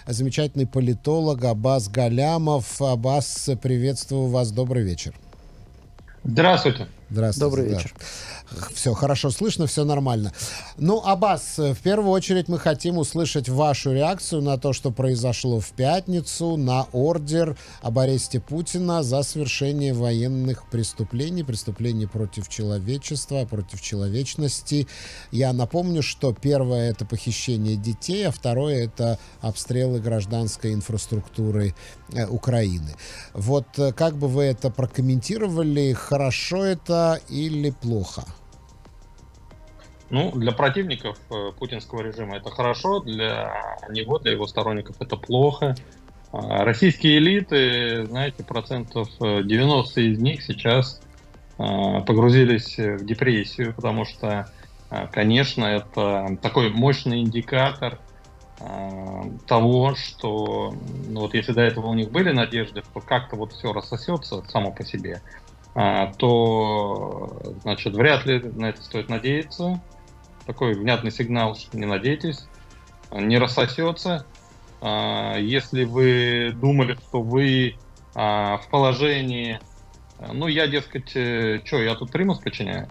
замечательный политолог Аббас Галямов. Аббас, приветствую вас, добрый вечер. Здравствуйте. Здравствуйте. Добрый вечер. Все хорошо слышно, все нормально. Ну, Аббас, в первую очередь мы хотим услышать вашу реакцию на то, что произошло в пятницу, на ордер об аресте Путина за совершение военных преступлений, преступлений против человечества, против человечности. Я напомню, что первое — это похищение детей, а второе — это обстрелы гражданской инфраструктуры Украины. Вот как бы вы это прокомментировали? Хорошо это или плохо? Ну, для противников путинского режима это хорошо, для него, для его сторонников это плохо. Российские элиты, знаете, процентов 90 из них сейчас погрузились в депрессию, потому что, конечно, это такой мощный индикатор того, что, ну, вот если до этого у них были надежды, что как-то вот все рассосется само по себе, то, значит, вряд ли на это стоит надеяться. Такой внятный сигнал, что не надейтесь, не рассосется. Если вы думали, что вы в положении, ну, я, дескать, что, я тут примус подчиняю?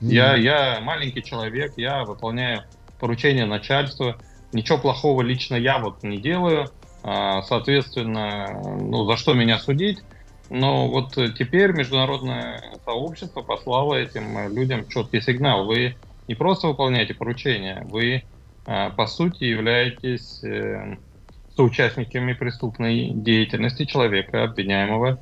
Я маленький человек, я выполняю поручения начальства, ничего плохого лично я вот не делаю, соответственно, ну, за что меня судить? Но вот теперь международное сообщество послало этим людям четкий сигнал. Вы не просто выполняете поручения, вы, по сути, являетесь соучастниками преступной деятельности человека, обвиняемого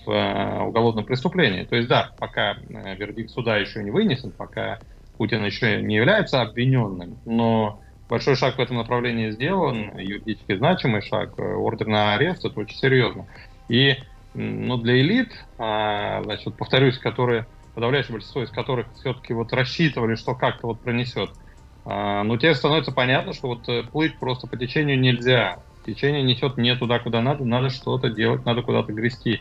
в уголовном преступлении. То есть, да, пока вердикт суда еще не вынесен, пока Путин еще не является обвиненным, но большой шаг в этом направлении сделан, юридически значимый шаг, ордер на арест, это очень серьезно. И, ну, для элит, значит, повторюсь, подавляющее большинство из которых все-таки вот рассчитывали, что как-то вот пронесет. Но теперь становится понятно, что вот плыть просто по течению нельзя. Течение несет не туда, куда надо что-то делать, надо куда-то грести.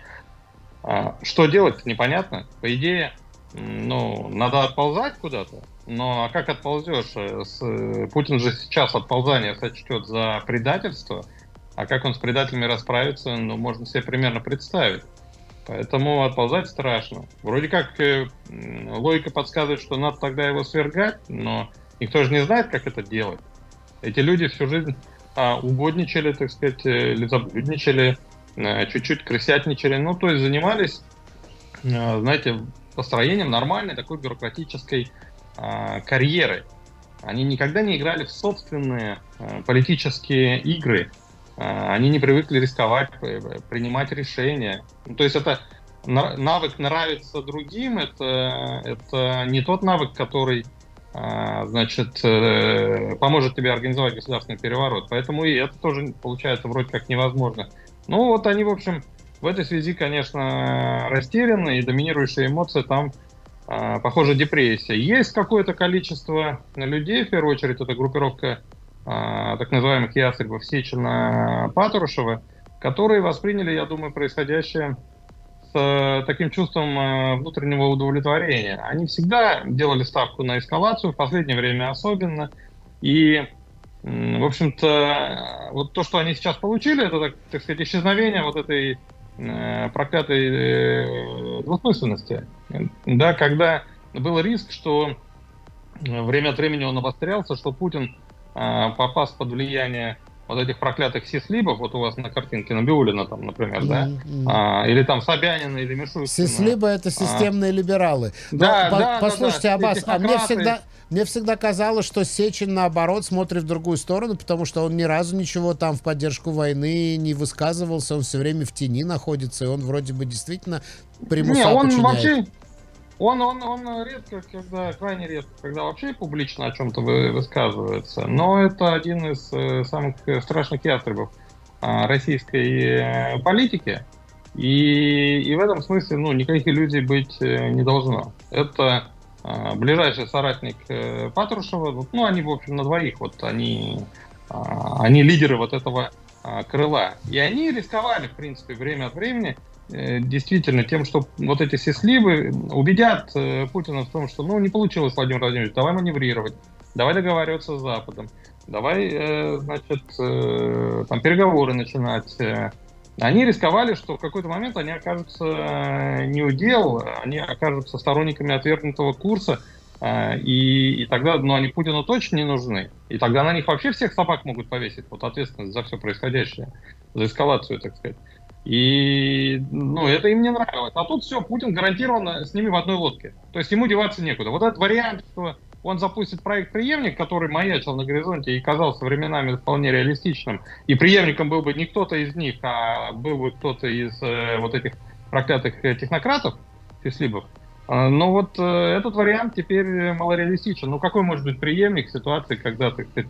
Что делать, непонятно. По идее, ну, надо отползать куда-то. Но а как отползешь? Путин же сейчас отползание сочтет за предательство. А как он с предателями расправится, ну, можно себе примерно представить. Поэтому отползать страшно. Вроде как логика подсказывает, что надо тогда его свергать, но никто же не знает, как это делать. Эти люди всю жизнь угодничали, так сказать, лизоблюдничали, чуть-чуть крысятничали. Ну, то есть занимались, знаете, построением нормальной такой бюрократической карьеры. Они никогда не играли в собственные политические игры. Они не привыкли рисковать, принимать решения. Ну, то есть это навык нравится другим, это не тот навык, который, значит, поможет тебе организовать государственный переворот. Поэтому и это тоже получается вроде как невозможно. Ну вот они, в общем, в этой связи, конечно, растеряны, и доминирующая эмоция там, похоже, депрессия. Есть какое-то количество людей, в первую очередь, это группировка так называемых ястребов Сечина, Патрушева, которые восприняли, я думаю, происходящее с таким чувством внутреннего удовлетворения. Они всегда делали ставку на эскалацию, в последнее время особенно. И, в общем-то, вот то, что они сейчас получили, это, так сказать, исчезновение вот этой проклятой двусмысленности. Да, когда был риск, что время от времени он обострялся, что Путин попасть под влияние вот этих проклятых сислибов, вот у вас на картинке Набиуллина там, например, да, или там Собянина, или Мишустина. Сислибы — это системные либералы. Да, послушайте, Аббас, а мне всегда казалось, что Сечин, наоборот, смотрит в другую сторону, потому что он ни разу ничего там в поддержку войны не высказывался, он все время в тени находится, и он вроде бы действительно примуса подчиняет. Вообще... Он редко, крайне редко, когда вообще публично о чем-то высказывается, но это один из самых страшных ястребов российской политики, и в этом смысле, ну, никаких иллюзий быть не должно. Это ближайший соратник Патрушева, ну, они, в общем, на двоих, вот они лидеры вот этого крыла, и они рисковали, в принципе, время от времени, действительно тем, что вот эти сислибы убедят Путина в том, что, ну, не получилось, Владимир Владимирович, давай маневрировать, давай договариваться с Западом. давай, значит, там переговоры начинать. Они рисковали, что в какой-то момент они окажутся не у дел, они окажутся сторонниками отвергнутого курса, и тогда, ну, они Путину точно не нужны. И тогда на них вообще всех собак могут повесить, вот ответственность за все происходящее, за эскалацию, так сказать. И, ну, это им не нравилось. А тут все, Путин гарантированно с ними в одной лодке. То есть ему деваться некуда. Вот этот вариант, что он запустит проект «Преемник», который маячил на горизонте и казался временами вполне реалистичным, и преемником был бы не кто-то из них, а был бы кто-то из вот этих проклятых технократов, фислибов. Но вот этот вариант теперь малореалистичен. Ну, какой может быть преемник в ситуации, когда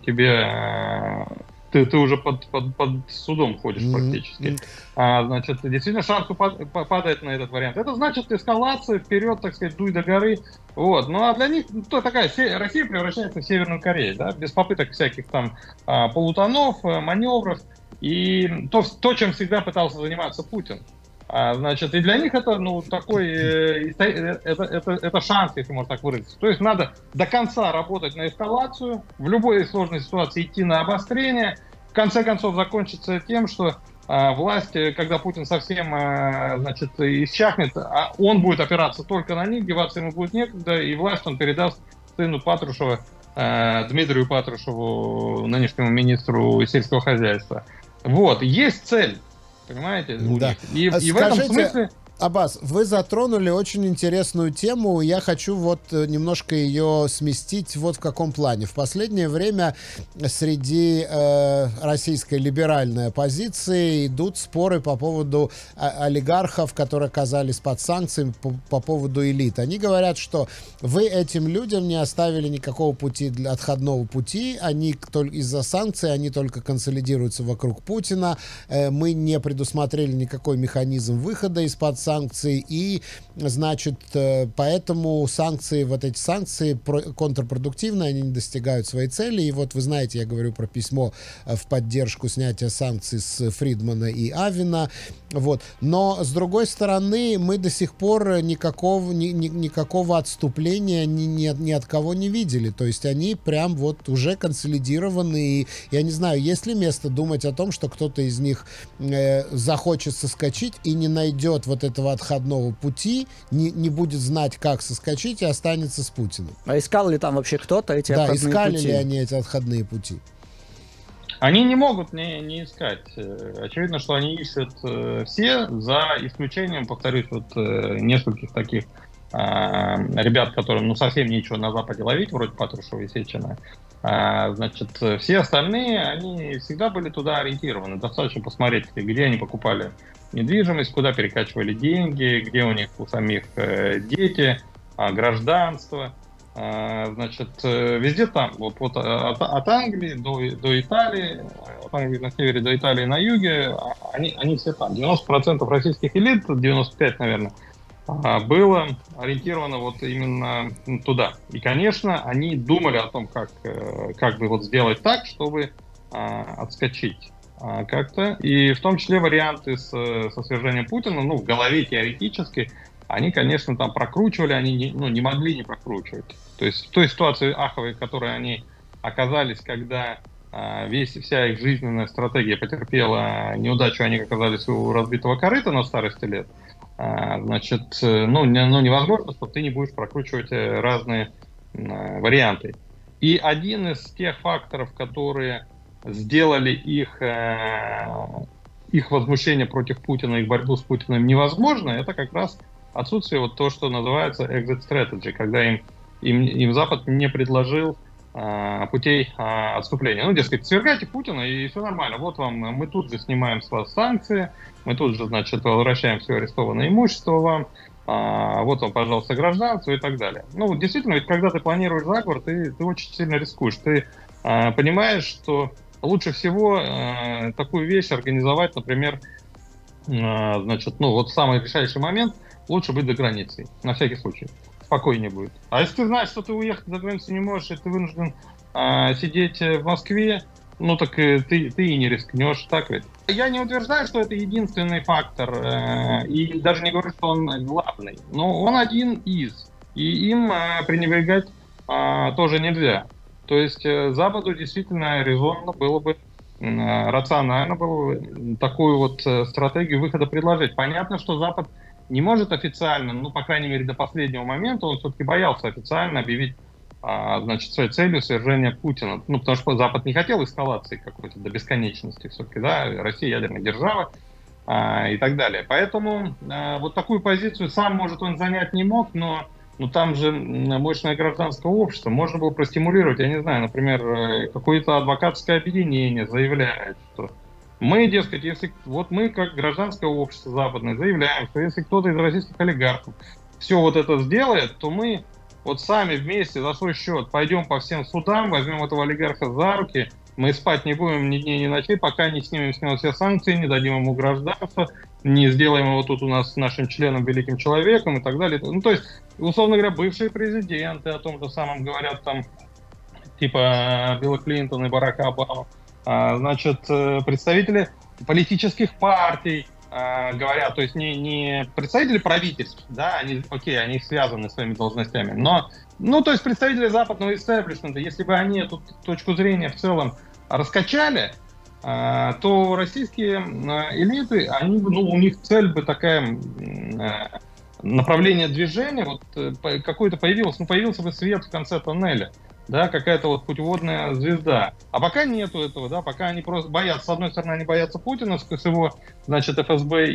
ты уже под судом ходишь практически. Значит, действительно, шанс падает на этот вариант. Это значит эскалация вперед, так сказать, дуй до горы. Вот. Ну, а для них такая Россия превращается в Северную Корею, да, без попыток всяких там полутонов, маневров. И то, чем всегда пытался заниматься Путин. Значит, и для них это, ну, такой, это шанс, если можно так выразиться. То есть надо до конца работать на эскалацию, в любой сложной ситуации идти на обострение, в конце концов закончится тем, что власть, когда Путин совсем, значит, исчахнет, он будет опираться только на них, деваться ему будет некогда, и власть он передаст сыну Патрушева, Дмитрию Патрушеву, нынешнему министру сельского хозяйства. Вот, есть цель. Понимаете? Да. И в этом смысле... Аббас, вы затронули очень интересную тему. Я хочу вот немножко ее сместить вот в каком плане. В последнее время среди российской либеральной оппозиции идут споры по поводу олигархов, которые оказались под санкциями, по поводу элит. Они говорят, что вы этим людям не оставили никакого пути, отходного пути. Они из-за санкций, они только консолидируются вокруг Путина. Мы не предусмотрели никакой механизм выхода из-под санкций, и, значит, поэтому санкции, вот эти санкции контрпродуктивны, они не достигают своей цели, и вот вы знаете, я говорю про письмо в поддержку снятия санкций с Фридмана и Авина, вот, но, с другой стороны, мы до сих пор никакого отступления ни от кого не видели, то есть они прям вот уже консолидированы, и я не знаю, есть ли место думать о том, что кто-то из них захочет соскочить и не найдет вот этого отходного пути, не будет знать, как соскочить, и останется с Путиным. А искал ли там вообще кто-то эти отходные пути? Да, искали ли они эти отходные пути? Они не могут не искать. Очевидно, что они ищут все, за исключением, повторюсь, вот нескольких таких ребят, которым совсем нечего на Западе ловить, вроде Патрушева и Сечина. Значит, все остальные, они всегда были туда ориентированы. Достаточно посмотреть, где они покупали недвижимость, куда перекачивали деньги, где у них у самих дети, гражданство. Значит, везде там. Вот от Англии до Италии, от Англии на севере до Италии на юге, они все там. 90% российских элит, 95%, наверное, было ориентировано вот именно туда. И, конечно, они думали о том, как бы вот сделать так, чтобы отскочить как-то. И в том числе варианты со свержением Путина, ну, в голове теоретически, они, конечно, там прокручивали, они не могли не прокручивать. То есть в той ситуации аховой, в которой они оказались, когда вся их жизненная стратегия потерпела неудачу, они оказались у разбитого корыта на старости лет, значит, невозможно, что ты не будешь прокручивать разные варианты. И один из тех факторов, которые сделали их возмущение против Путина, их борьбу с Путиным невозможно, это как раз отсутствие вот то, что называется exit strategy, когда им Запад не предложил путей отступления. Ну, дескать, свергайте Путина, и все нормально. Вот вам, мы тут же снимаем с вас санкции, мы тут же, значит, возвращаем все арестованное имущество вам, вот вам, пожалуйста, гражданство и так далее. Ну, действительно, ведь когда ты планируешь заговор, ты очень сильно рискуешь. Ты понимаешь, что лучше всего такую вещь организовать, например, значит, вот в самый решающий момент лучше быть за границей, на всякий случай. Спокойнее будет. А если ты знаешь, что ты уехать за границу не можешь, и ты вынужден сидеть в Москве, ну так ты и не рискнешь, так ведь? Я не утверждаю, что это единственный фактор, и даже не говорю, что он главный, но он один из, и им пренебрегать тоже нельзя. То есть Западу действительно резонно было бы, рационально было бы такую вот стратегию выхода предложить. Понятно, что Запад не может официально, ну, по крайней мере, до последнего момента, он все-таки боялся официально объявить, значит, своей целью свержение Путина. Ну, потому что Запад не хотел эскалации какой-то до бесконечности все-таки, да, Россия ядерная держава и так далее. Поэтому вот такую позицию сам, может, он занять не мог, но там же мощное гражданское общество. Можно было простимулировать, я не знаю, например, какое-то адвокатское объединение заявляет, что мы, дескать, если вот мы, как гражданское общество западное, заявляем, что если кто-то из российских олигархов все вот это сделает, то мы вот сами вместе за свой счет пойдем по всем судам, возьмем этого олигарха за руки, мы спать не будем ни дней, ни ночей, пока не снимем с него все санкции, не дадим ему гражданство, не сделаем его тут у нас нашим членом, великим человеком и так далее. Ну, то есть, условно говоря, бывшие президенты о том же самом говорят, там, типа Билла Клинтона и Барака Обама. Значит, представители политических партий говорят, то есть не представители правительств, да, они, окей, они связаны своими должностями, но, ну, то есть представители западного истеблишмента, если бы они эту точку зрения в целом раскачали, то российские элиты, они, ну, у них цель бы такая, направление движения, вот какое-то появилось, ну, появился бы свет в конце тоннеля, да, какая-то вот путеводная звезда. А пока нету этого, да, пока они просто боятся, с одной стороны, они боятся Путина с его, значит, ФСБ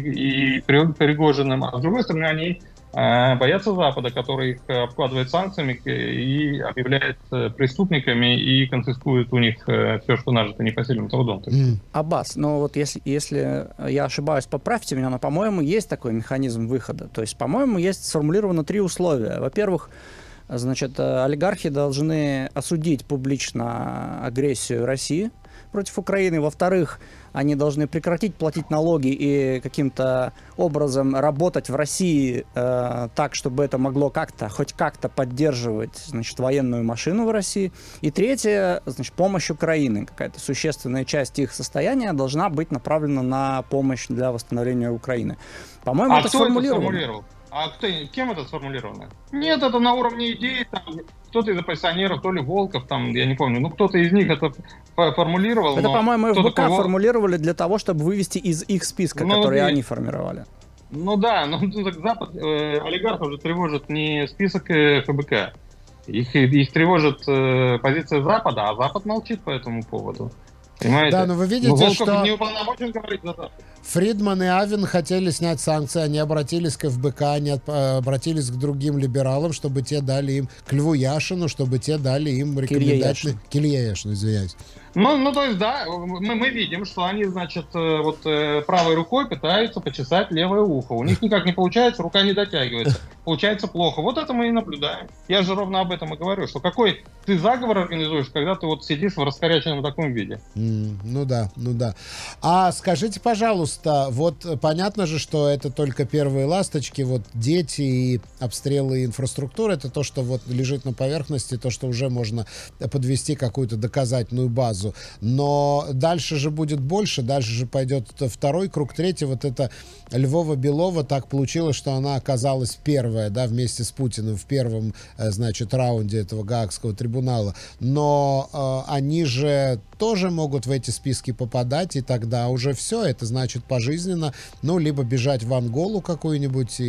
и Пригожиным, а с другой стороны, они боятся Запада, который их обкладывает санкциями и объявляет преступниками и конфискует у них все, что нажито непосильным трудом. Аббас, ну вот если я ошибаюсь, поправьте меня, но, по-моему, есть такой механизм выхода. То есть, по-моему, есть сформулировано 3 условия. Во-первых, значит, олигархи должны осудить публично агрессию России против Украины. Во-вторых, они должны прекратить платить налоги и каким-то образом работать в России так, чтобы это могло хоть как-то поддерживать, значит, военную машину в России. И третье, значит, помощь Украины. Какая-то существенная часть их состояния должна быть направлена на помощь для восстановления Украины. По-моему, это сформулировано. А кем это сформулировано? Нет, это на уровне идей, там, кто-то из оппозиционеров, то ли Волков, там, я не помню, ну кто-то из них это формулировал. Это, по-моему, ФБК формулировали для того, чтобы вывести из их списка, который они формировали. Ну да, но Запад, олигархов уже тревожит не список ФБК, их тревожит позиция Запада, а Запад молчит по этому поводу. Понимаете? Да, но вы видите, что не уполномочен говорить за Запад. Фридман и Авен хотели снять санкции, они обратились к ФБК, они обратились к другим либералам, чтобы те дали им, к Льву Яшину, чтобы те дали им рекомендательные... К Илье Яшину, извиняюсь. Ну, то есть, да, мы видим, что они, значит, вот правой рукой пытаются почесать левое ухо. У них никак не получается, рука не дотягивается. Получается плохо. Вот это мы и наблюдаем. Я же ровно об этом и говорю, что какой ты заговор организуешь, когда ты вот сидишь в раскоряченном таком виде. Ну да. А скажите, пожалуйста, вот понятно же, что это только первые ласточки, вот дети и обстрелы инфраструктуры, это то, что вот лежит на поверхности, то, что уже можно подвести какую-то доказательную базу. Но дальше же будет больше, дальше же пойдет второй круг, третий. Вот это Львова-Белова, так получилось, что она оказалась первая, да, вместе с Путиным в первом, значит, раунде этого Гаагского трибунала. Но они же тоже могут в эти списки попадать, и тогда уже все, это значит пожизненно, ну, либо бежать в Анголу какую-нибудь,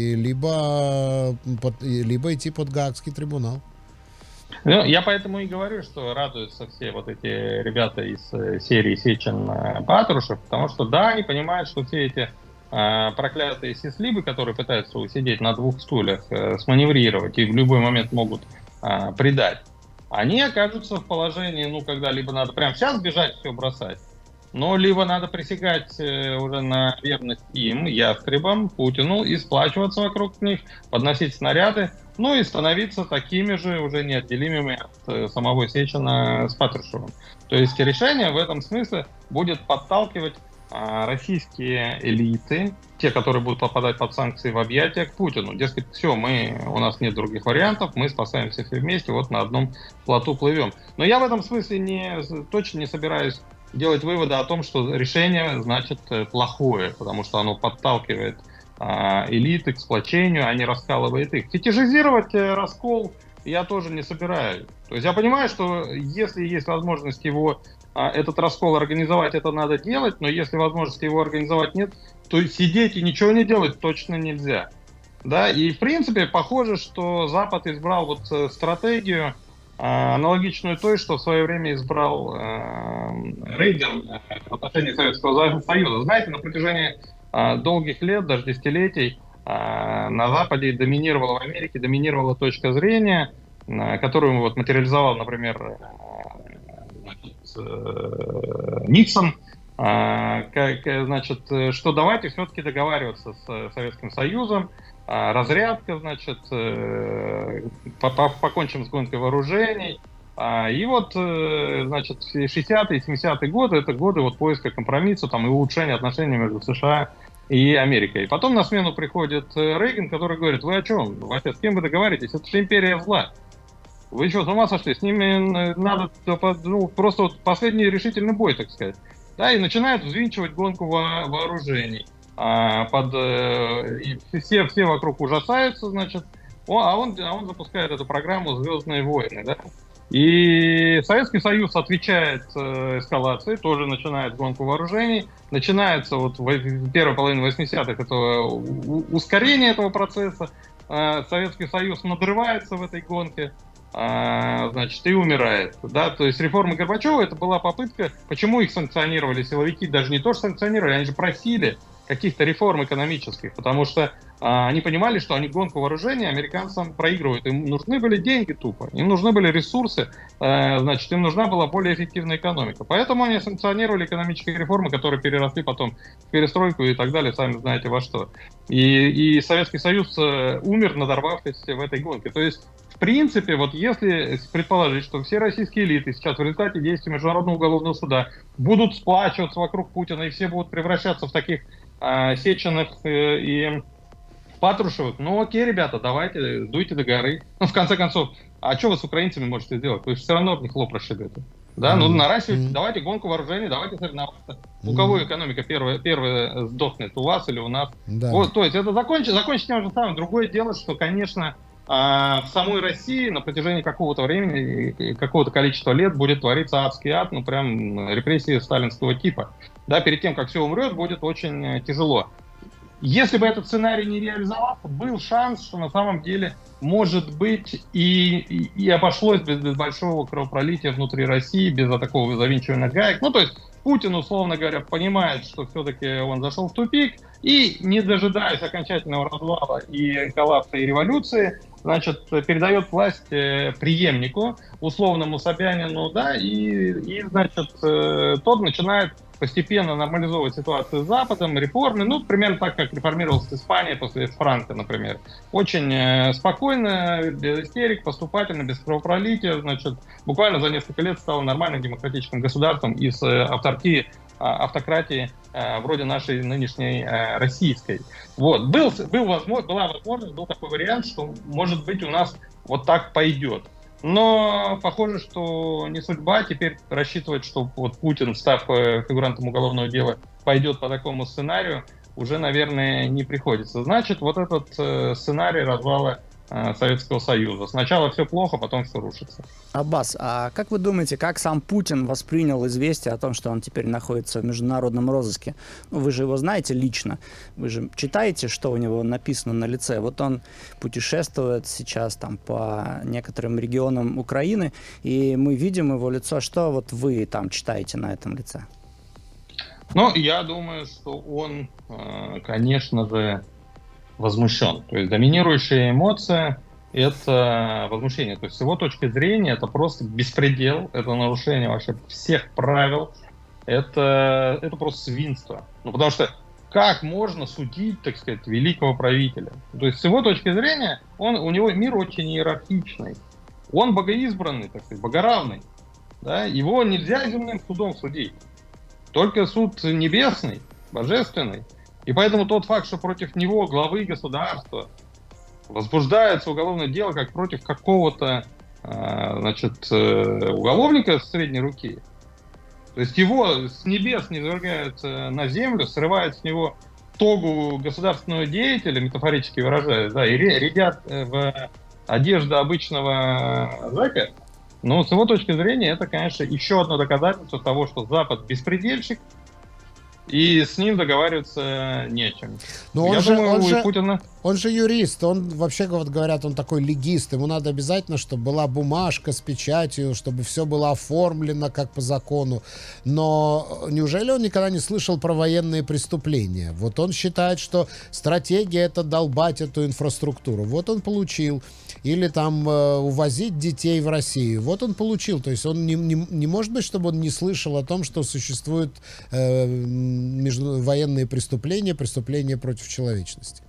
либо идти под Гаагский трибунал. Ну, я поэтому и говорю, что радуются все вот эти ребята из серии Сечин-Патрушев, потому что, да, они понимают, что все эти проклятые сислибы, которые пытаются усидеть на 2 стульях, сманеврировать и в любой момент могут предать, они окажутся в положении, ну, когда либо надо прямо сейчас бежать, все бросать, но либо надо присягать уже на верность им, ястребам, Путину, и сплачиваться вокруг них, подносить снаряды, ну и становиться такими же уже неотделимыми от самого Сечина с Патрушевым. То есть решение в этом смысле будет подталкивать российские элиты, те, которые будут попадать под санкции, в объятия к Путину. Дескать, все, у нас нет других вариантов, мы спасаемся все вместе, вот на одном плоту плывем. Но я в этом смысле точно не собираюсь делать выводы о том, что решение значит плохое, потому что оно подталкивает элиты к сплочению, а не раскалывает их. Фетишизировать раскол я тоже не собираюсь. То есть я понимаю, что если есть возможность его, этот раскол организовать, это надо делать, но если возможности его организовать нет, то сидеть и ничего не делать точно нельзя. Да, и в принципе похоже, что Запад избрал вот стратегию, аналогичную той, что в свое время избрал Рейган в отношении Советского Союза. Знаете, на протяжении долгих лет, даже десятилетий, на Западе доминировала, в Америке доминировала точка зрения, которую вот материализовал, например, Никсон, значит, что давайте все-таки договариваться с Советским Союзом, разрядка, значит, покончим с гонкой вооружений. И вот, значит, 60-е, 70-е годы, это годы вот поиска компромисса там, и улучшения отношений между США и Америкой. Потом на смену приходит Рейган, который говорит: вы о чем? Вообще, с кем вы договариваетесь? Это же империя зла. Вы что, с ума сошли? С ними надо просто вот последний решительный бой, так сказать. Да, и начинают взвинчивать гонку вооружений. Все вокруг ужасаются, значит, а он запускает эту программу «Звездные войны», да? И Советский Союз отвечает эскалацией, тоже начинает гонку вооружений, начинается вот в первой половине 80-х это ускорение этого процесса, Советский Союз надрывается в этой гонке, значит, и умирает. Да? То есть реформа Горбачева — это была попытка, почему их санкционировали силовики, даже не то, что санкционировали, они же просили каких-то реформ экономических, потому что они понимали, что они гонку вооружений американцам проигрывают. Им нужны были деньги тупо, им нужны были ресурсы, значит, им нужна была более эффективная экономика. Поэтому они санкционировали экономические реформы, которые переросли потом в перестройку и так далее, сами знаете во что. И Советский Союз умер, надорвавшись в этой гонке. То есть, в принципе, вот если предположить, что все российские элиты сейчас в результате действий Международного уголовного суда будут сплачиваться вокруг Путина, и все будут превращаться в таких Сеченых и Патрушевых, ну окей, ребята, давайте, дуйте до горы. Ну, в конце концов, а что вы с украинцами можете сделать? Вы же все равно от них лоб расшибете. Да, ну наращивайте, давайте гонку вооружений, давайте соревноваться. У кого экономика первая сдохнет, у вас или у нас? Да. Вот, то есть это закончить тем же самым. Другое дело, что, конечно, в самой России на протяжении какого-то времени, какого-то количества лет будет твориться адский ад, ну прям репрессии сталинского типа. Да, перед тем, как все умрет, будет очень тяжело. Если бы этот сценарий не реализовался, был шанс, что на самом деле, может быть, и обошлось без большого кровопролития внутри России, без такого завинчивания гаек. Ну, то есть Путин, условно говоря, понимает, что все-таки он зашел в тупик, и, не дожидаясь окончательного развала и коллапса и революции, значит, передает власть преемнику, условному Собянину, да, и значит, тот начинает постепенно нормализовывать ситуацию с Западом, реформы, ну, примерно так, как реформировалась Испания после Франка, например. Очень спокойно, без истерик, поступательно, без кровопролития, значит, буквально за несколько лет стало нормальным демократическим государством из автократии вроде нашей нынешней российской. Вот. Была возможность, был такой вариант, что, может быть, у нас вот так пойдет. Но похоже, что не судьба. Теперь рассчитывать, что вот Путин, став фигурантом уголовного дела, пойдет по такому сценарию, уже, наверное, не приходится. Значит, вот этот сценарий развала Советского Союза. Сначала все плохо, потом все рушится. Аббас, а как вы думаете, как сам Путин воспринял известие о том, что он теперь находится в международном розыске? Ну, вы же его знаете лично, вы же читаете, что у него написано на лице. Вот он путешествует сейчас там по некоторым регионам Украины, и мы видим его лицо. Что вот вы там читаете на этом лице? Ну, я думаю, что он, конечно же, возмущен. То есть доминирующая эмоция — это возмущение. То есть с его точки зрения это просто беспредел, это нарушение вообще всех правил, это просто свинство. Ну, потому что как можно судить, так сказать, великого правителя? То есть с его точки зрения у него мир очень иерархичный. Он богоизбранный, так сказать, богоравный. Да? Его нельзя земным судом судить. Только суд небесный, божественный. И поэтому тот факт, что против него, главы государства, возбуждается уголовное дело как против какого-то, значит, уголовника с средней руки, то есть его с небес низвергают на землю, срывают с него тогу государственного деятеля, метафорически выражаясь, да, и рядят в одежда обычного зэка, ну, с его точки зрения, это, конечно, еще одно доказательство того, что Запад беспредельщик, и с ним договариваться нечем. Но Я думаю, у Путина... он же юрист, он вообще, вот говорят, он такой легист, ему надо обязательно, чтобы была бумажка с печатью, чтобы все было оформлено как по закону. Но неужели он никогда не слышал про военные преступления? Вот он считает, что стратегия — это долбать эту инфраструктуру. Вот он получил. Или там увозить детей в Россию. Вот он получил. То есть он не может быть, чтобы он не слышал о том, что существуют военные преступления, преступления против человечности.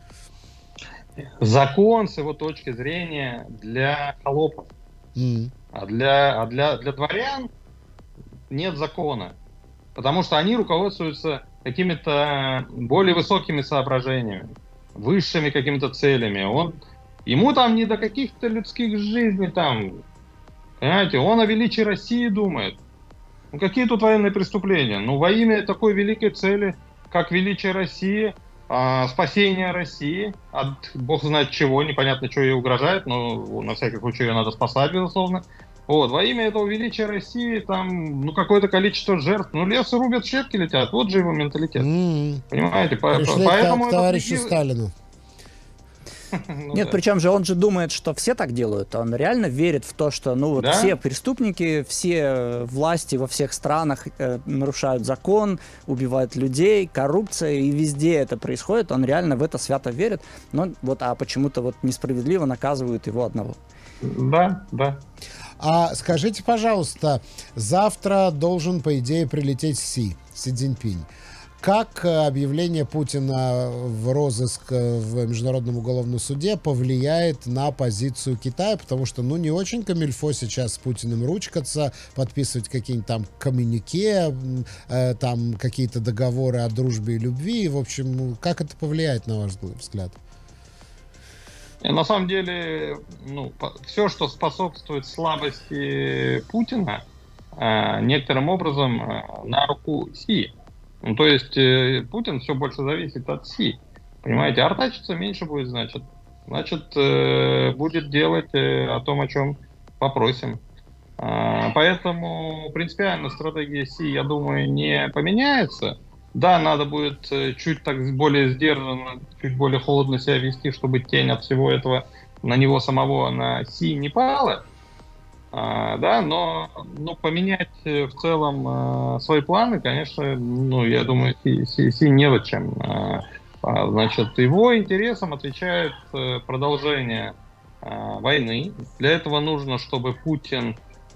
Закон, с его точки зрения, для холопов. А для дворян нет закона. Потому что они руководствуются какими-то более высокими соображениями, высшими какими-то целями. Ему там не до каких-то людских жизней там, понимаете, он о величии России думает. Ну какие тут военные преступления? Ну во имя такой великой цели, как величие России, спасение России от бог знает чего, непонятно, что ей угрожает, но на всякий случай ее надо спасать, безусловно. Вот, во имя этого величия России там, ну, какое-то количество жертв, ну, лесы рубят, щепки летят, вот же его менталитет. Понимаете? Поэтому к товарищу Сталину. Нет, причем же он же думает, что все так делают. Он реально верит в то, что ну вот все преступники, все власти во всех странах нарушают закон, убивают людей, коррупция, и везде это происходит. Он реально в это свято верит, но вот почему-то вот несправедливо наказывают его одного. Да, да. А скажите, пожалуйста, завтра должен, по идее, прилететь Си Цзиньпинь. Как объявление Путина в розыск в Международном уголовном суде повлияет на позицию Китая? Потому что, ну, не очень камильфо сейчас с Путиным ручкаться, подписывать какие-нибудь там коммюнике, там какие-то договоры о дружбе и любви. В общем, как это повлияет, на ваш взгляд? На самом деле, ну, все, что способствует слабости Путина, некоторым образом на руку Си. Ну, то есть Путин все больше зависит от Си. Понимаете, артачиться меньше будет, значит, будет делать о том, о чем попросим. Поэтому принципиально стратегия Си, я думаю, не поменяется. Да, надо будет чуть так более сдержанно, чуть более холодно себя вести, чтобы тень от всего этого на него самого, на Си не пала. Да, но поменять в целом свои планы, конечно, ну, я думаю, Си не в чем. Значит, его интересам отвечает продолжение войны. Для этого нужно, чтобы Путин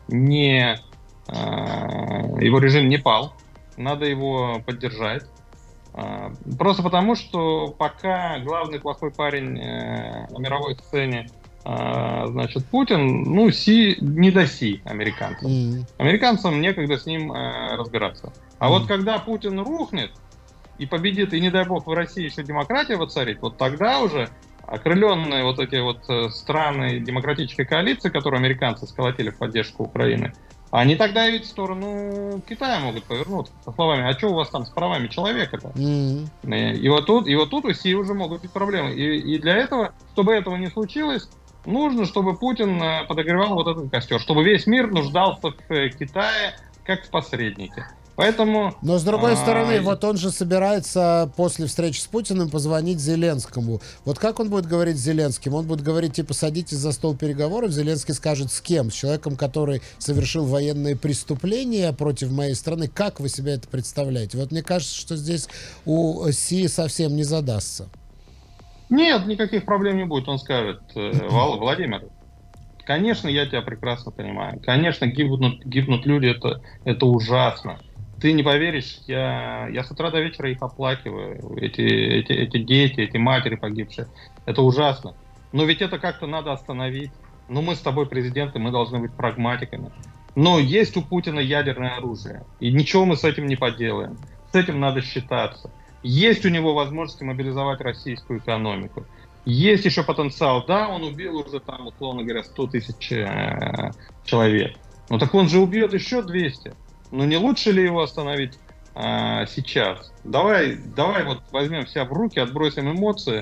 его режим не пал. Надо его поддержать. Просто потому, что пока главный плохой парень на мировой сцене, значит, Путин, ну, Си не до Си американцам. Американцам некогда с ним разбираться. А вот когда Путин рухнет и победит, и не дай бог в России еще демократия воцарит, вот тогда уже окрыленные вот эти вот страны демократической коалиции, которые американцы сколотили в поддержку Украины, они тогда ведь в сторону Китая могут повернуться со словами: а что у вас там с правами человека-то? И вот тут у Си уже могут быть проблемы. И для этого, чтобы этого не случилось, нужно, чтобы Путин подогревал вот этот костер, чтобы весь мир нуждался в Китае как в посреднике. Поэтому... Но, с другой стороны, вот он же собирается после встречи с Путиным позвонить Зеленскому. Вот как он будет говорить с Зеленским? Он будет говорить, типа, садитесь за стол переговоров. Зеленский скажет, с кем? С человеком, который совершил военные преступления против моей страны. Как вы себе это представляете? Вот мне кажется, что здесь у Си совсем не задастся. Нет, никаких проблем не будет. Он скажет: Владимир, конечно, я тебя прекрасно понимаю. Конечно, гибнут люди, это ужасно. Ты не поверишь, я с утра до вечера их оплакиваю. Эти дети, эти матери погибшие. Это ужасно. Но ведь это как-то надо остановить. Ну, мы с тобой президенты, мы должны быть прагматиками. Но есть у Путина ядерное оружие. И ничего мы с этим не поделаем. С этим надо считаться. Есть у него возможность мобилизовать российскую экономику. Есть еще потенциал. Да, он убил уже там, условно говоря, 100 тысяч человек. Но так он же убьет еще 200. Ну не лучше ли его остановить сейчас? Давай вот возьмем себя в руки, отбросим эмоции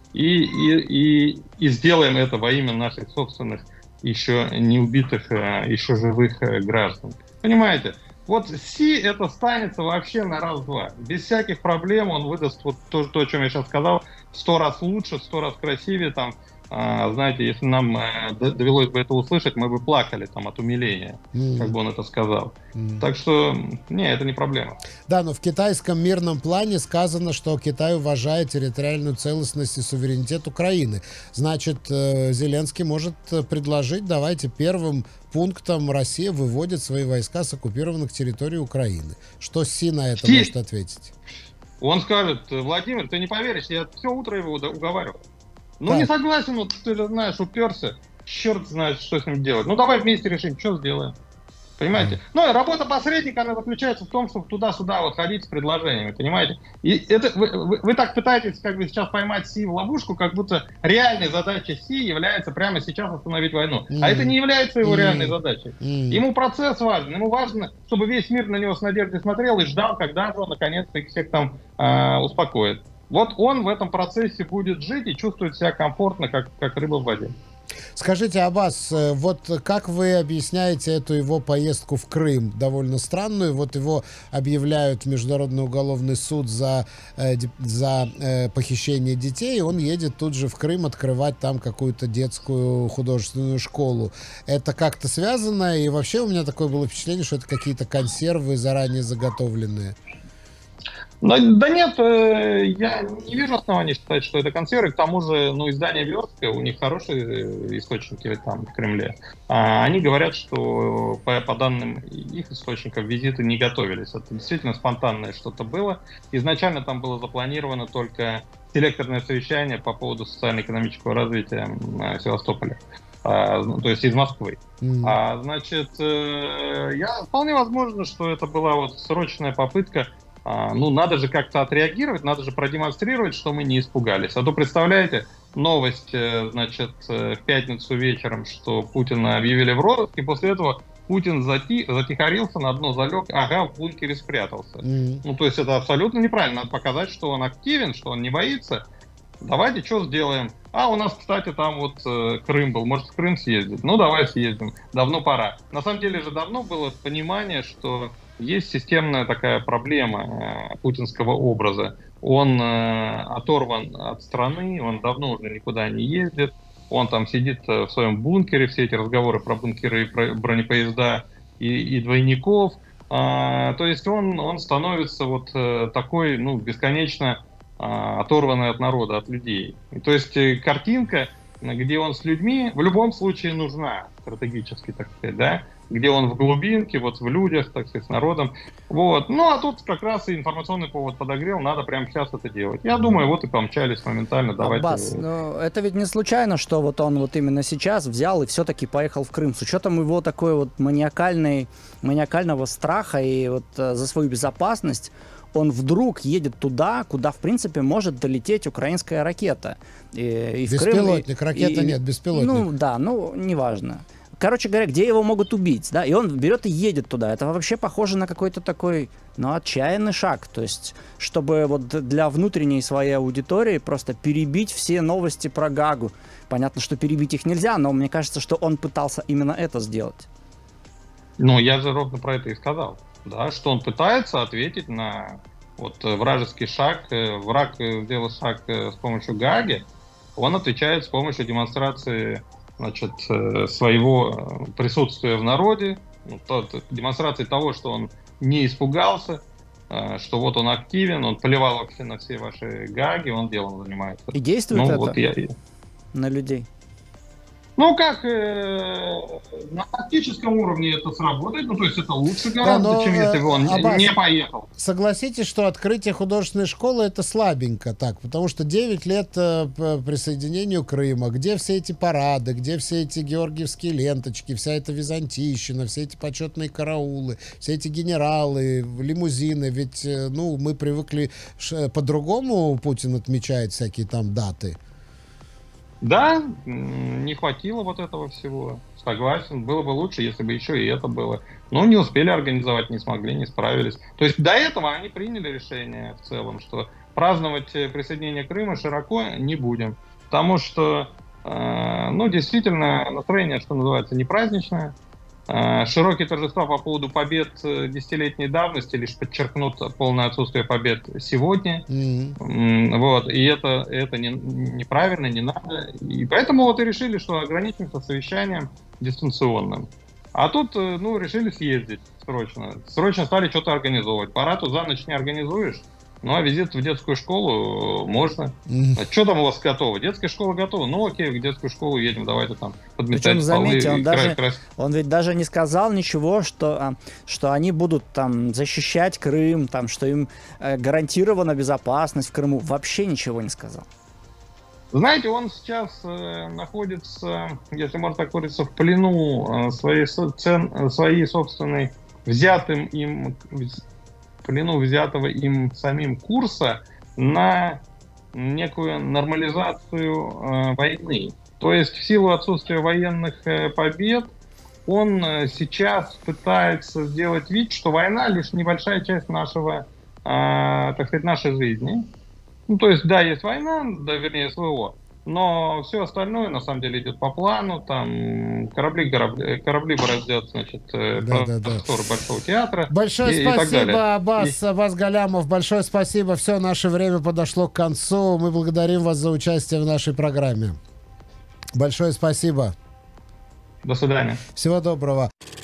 и сделаем это во имя наших собственных еще не убитых, еще живых граждан. Понимаете? Вот Си это станется вообще на раз-два. Без всяких проблем он выдаст вот то, о чем я сейчас сказал, в 100 раз лучше, в 100 раз красивее. Там, знаете, если нам довелось бы это услышать, мы бы плакали там от умиления, как бы он это сказал. Так что, не, это не проблема. Да, но в китайском мирном плане сказано, что Китай уважает территориальную целостность и суверенитет Украины. Значит, Зеленский может предложить, давайте первым пунктом Россия выводит свои войска с оккупированных территорий Украины. Что Си на это может ответить? Он скажет: Владимир, ты не поверишь, я все утро его уговаривал. Ну, Так. не согласен, вот ты же знаешь, уперся, черт знает, что с ним делать. Ну, давай вместе решим, что сделаем. Понимаете? Ну, и работа посредника, она заключается в том, чтобы туда-сюда вот ходить с предложениями, понимаете? И это вы так пытаетесь как бы сейчас поймать Си в ловушку, как будто реальной задачей Си является прямо сейчас остановить войну. А это не является его реальной задачей. Ему процесс важен, ему важно, чтобы весь мир на него с надеждой смотрел и ждал, когда же он наконец-то их всех там успокоит. Вот он в этом процессе будет жить и чувствовать себя комфортно, как рыба в воде. Скажите, Аббас, вот как вы объясняете эту его поездку в Крым? Довольно странную. Вот его объявляют в Международный уголовный суд за похищение детей, и он едет тут же в Крым открывать там какую-то детскую художественную школу. Это как-то связано? И вообще у меня такое было впечатление, что это какие-то консервы заранее заготовленные. Да нет, я не вижу оснований считать, что это консервы. К тому же, издание «Верстка», у них хорошие источники там в Кремле. Они говорят, что по данным их источников визиты не готовились. Это действительно спонтанное что-то было. Изначально там было запланировано только селекторное совещание по поводу социально-экономического развития Севастополя. То есть из Москвы. Значит, вполне возможно, что это была вот срочная попытка. Надо же как-то отреагировать, надо же продемонстрировать, что мы не испугались. А то, представляете, новость, значит, в пятницу вечером, что Путина объявили в розыск, и после этого Путин затихарился, на дно залег, в бункере спрятался. То есть это абсолютно неправильно. Надо показать, что он активен, что он не боится. Давайте что сделаем? У нас, кстати, там вот Крым был. Может, в Крым съездить? Ну, давай съездим. Давно пора. На самом деле же давно было понимание, что есть системная такая проблема путинского образа. Он оторван от страны, он давно уже никуда не ездит. Он там сидит в своем бункере, все эти разговоры про бункеры и про бронепоезда и двойников. То есть он становится вот такой, бесконечно оторванный от народа, от людей. То есть картинка, где он с людьми, в любом случае нужна, стратегически, так сказать, да, где он в глубинке, вот в людях, так сказать, с народом. Вот. А тут как раз и информационный повод подогрел, надо прямо сейчас это делать. Я думаю, вот и помчались моментально. Давайте. Аббас, это ведь не случайно, что вот он вот именно сейчас взял и все-таки поехал в Крым. С учетом его такой вот маниакального страха и вот за свою безопасность, он вдруг едет туда, куда, в принципе, может долететь украинская ракета. И беспилотник, ракета нет, беспилотник. Неважно. Короче говоря, где его могут убить, да, и он берет и едет туда. Это вообще похоже на какой-то такой, отчаянный шаг. То есть, чтобы вот для внутренней своей аудитории просто перебить все новости про Гаагу. Понятно, что перебить их нельзя, но мне кажется, что он пытался именно это сделать. Я же ровно про это и сказал. Да, что он пытается ответить на вот вражеский шаг. Враг сделал шаг с помощью Гааги, он отвечает с помощью демонстрации, значит, своего присутствия в народе, демонстрации того, что он не испугался, что вот он активен, он плевал вообще на все ваши Гааги, он делом занимается. И действует на людей? На тактическом уровне это сработает, то есть это лучше гораздо, чем если бы он не поехал. Согласитесь, что открытие художественной школы это слабенько так, потому что 9 лет присоединению Крыма, где все эти парады, где все эти георгиевские ленточки, вся эта византийщина, все эти почетные караулы, все эти генералы, лимузины, ведь мы привыкли, по-другому Путин отмечает всякие там даты. Да, не хватило вот этого всего. Согласен. Было бы лучше, если бы еще и это было. Но не успели организовать, не смогли, не справились. То есть до этого они приняли решение в целом, что праздновать присоединение Крыма широко не будем. Потому что, ну, действительно, настроение, что называется, не праздничное. Широкие торжества по поводу побед десятилетней давности лишь подчеркнут полное отсутствие побед сегодня. Вот. И это неправильно, не надо. И поэтому вот и решили, что ограничимся совещанием дистанционным. А тут, ну, решили съездить срочно. Срочно стали что-то организовывать. Парад за ночь не организуешь. Ну, а визит в детскую школу можно. А что там у вас готово? Детская школа готова? Ну, окей, в детскую школу едем, давайте там подметать Причем, заметьте, полы. Он ведь даже не сказал ничего, что они будут там защищать Крым, там, что им гарантирована безопасность в Крыму. Вообще ничего не сказал. Знаете, он сейчас находится, если можно так выразиться, в плену своей собственной взятого им самим курса на некую нормализацию войны. То есть в силу отсутствия военных побед он сейчас пытается сделать вид, что война лишь небольшая часть нашего, так сказать, нашей жизни. Ну, то есть, да, есть война, да, вернее, СВО, но все остальное, на самом деле, идет по плану, там корабли бороздят, значит, просторы Большого театра. Большое спасибо, Аббас Галямов, большое спасибо, все, наше время подошло к концу, мы благодарим вас за участие в нашей программе. Большое спасибо. До свидания. Всего доброго.